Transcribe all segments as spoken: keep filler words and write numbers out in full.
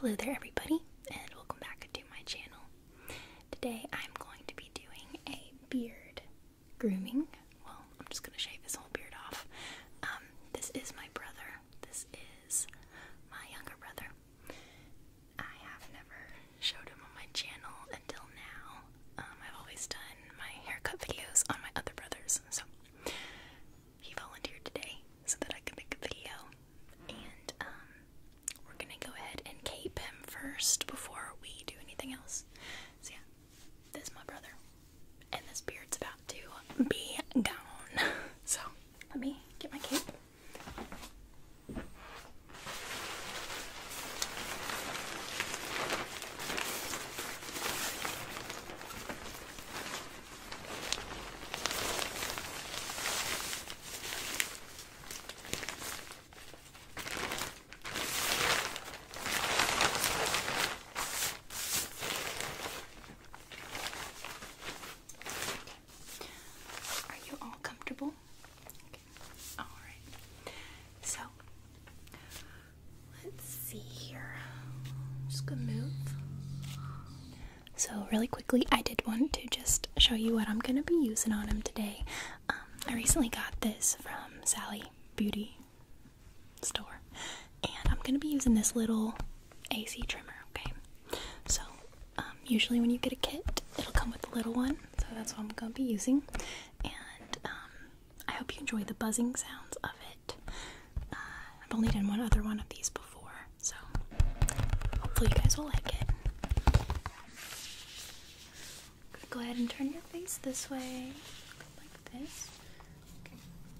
Hello there everybody, and welcome back to my channel. Today I'm going to be doing a beard grooming. Well, I'm just going to shave his whole beard off. Um, this is my brother. This is my younger brother. I have never showed him on my channel until now. Um, I've always done my haircut videos on my other brothers, so he volunteered today so that I could make a video. And um, we're gonna go ahead and cape him first before we do anything else. So yeah, this is my brother, and this beard's about to be gone. So let me get my cape. Are you all comfortable? Okay. Alright. So, let's see here. I'm just gonna move. So, really quickly, I did want to just show you what I'm gonna be using on him today. Um, I recently got this from Sally Beauty store, and I'm gonna be using this little A C trimmer, okay? So, um, usually when you get a kit, it'll come with a little one, so that's what I'm gonna be using. And um, I hope you enjoy the buzzing sounds of it. Uh, I've only done one other one of these before, so hopefully you guys will like it. Go ahead and turn your face this way, like this. Okay.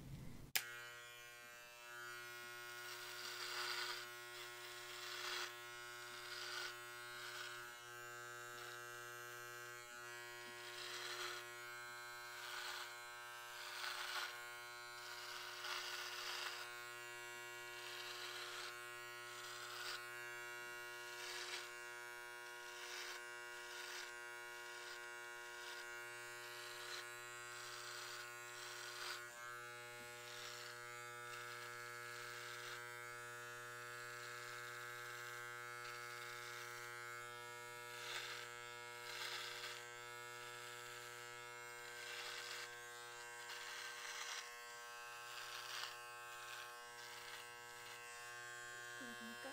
Go.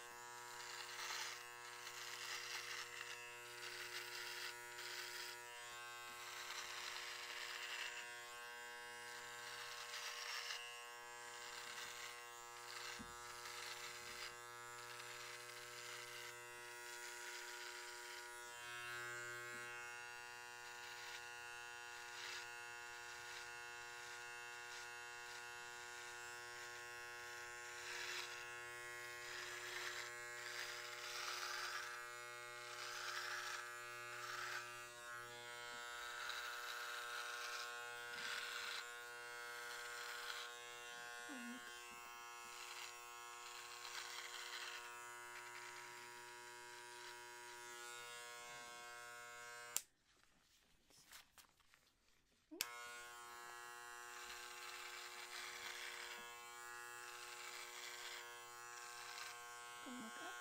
Look up.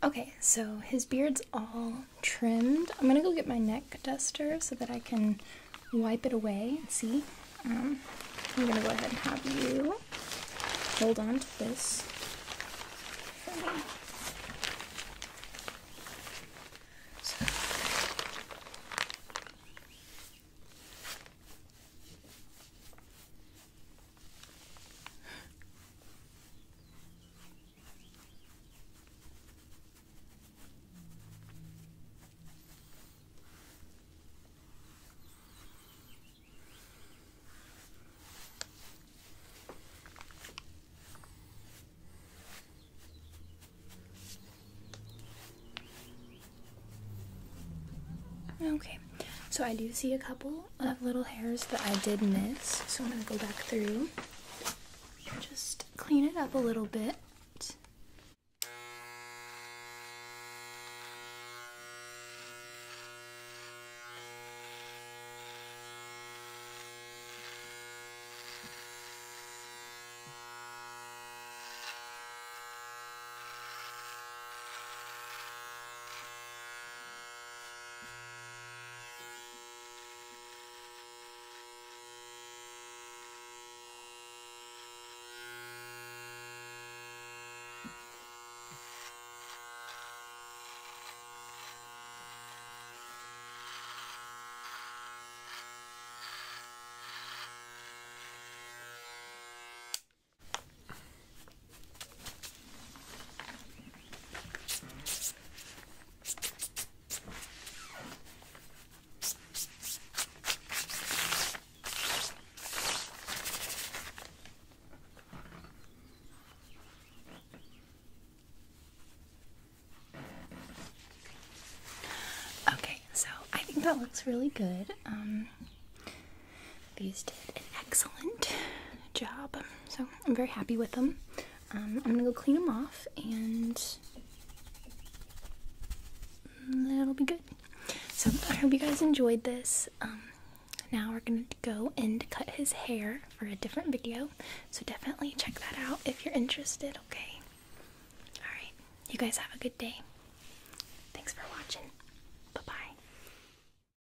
Okay, so his beard's all trimmed. I'm gonna go get my neck duster so that I can wipe it away and see. Um, I'm gonna go ahead and have you hold on to this for me. So, okay, so I do see a couple of little hairs that I did miss, so I'm gonna go back through and just clean it up a little bit. That looks really good. Um, these did an excellent job, so I'm very happy with them. Um, I'm gonna go clean them off, and that'll be good. So I hope you guys enjoyed this. Um, now we're gonna go and cut his hair for a different video, so definitely check that out if you're interested. Okay. All right. You guys have a good day. Thanks for watching.